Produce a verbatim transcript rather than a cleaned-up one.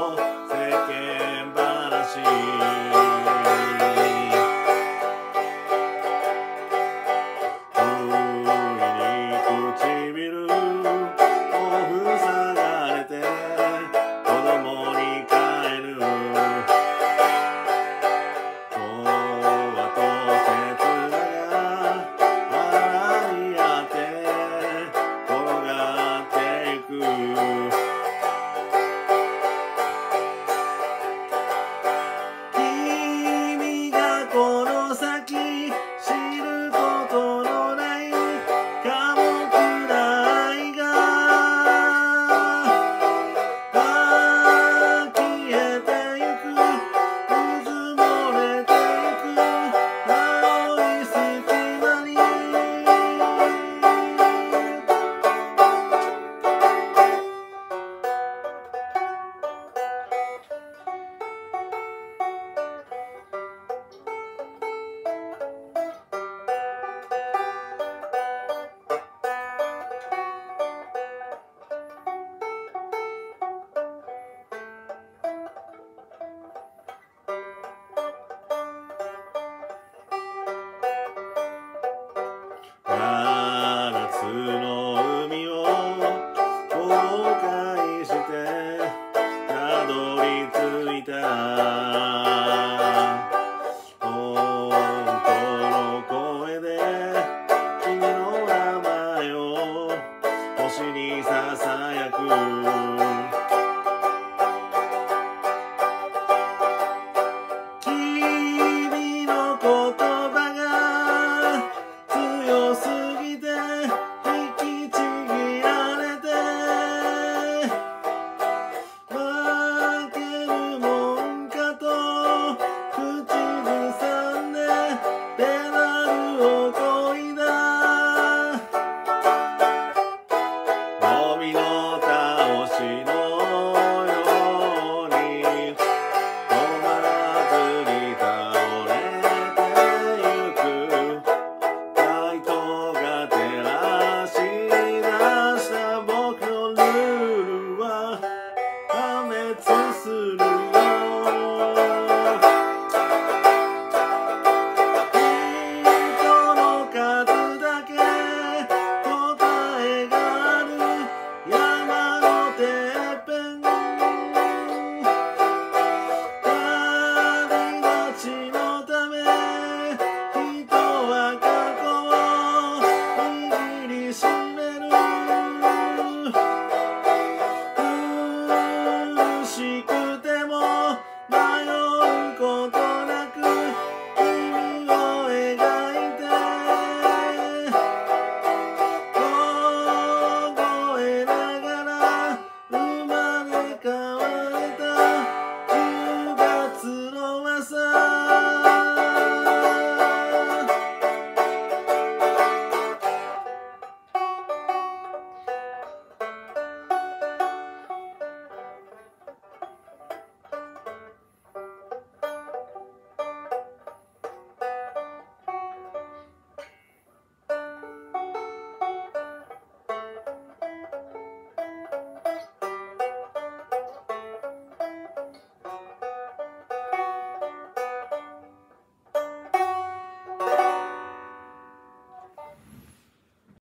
世間話唇を塞がれて子供に帰る童話と刹那が笑い合って転がってゆく君がこの先知ることのない寡黙な愛がああ消えてゆくうずもれてゆく青い隙間に真夏の海を航海してたどり着いた本当の声で君の名前を星にささやく君の言葉が強すぎて引きちぎられて負けるもんかと口ずさんでペダルをこいだドミノ倒しのように止まらずに倒れてゆくライトが照らし出した僕のルールは破滅する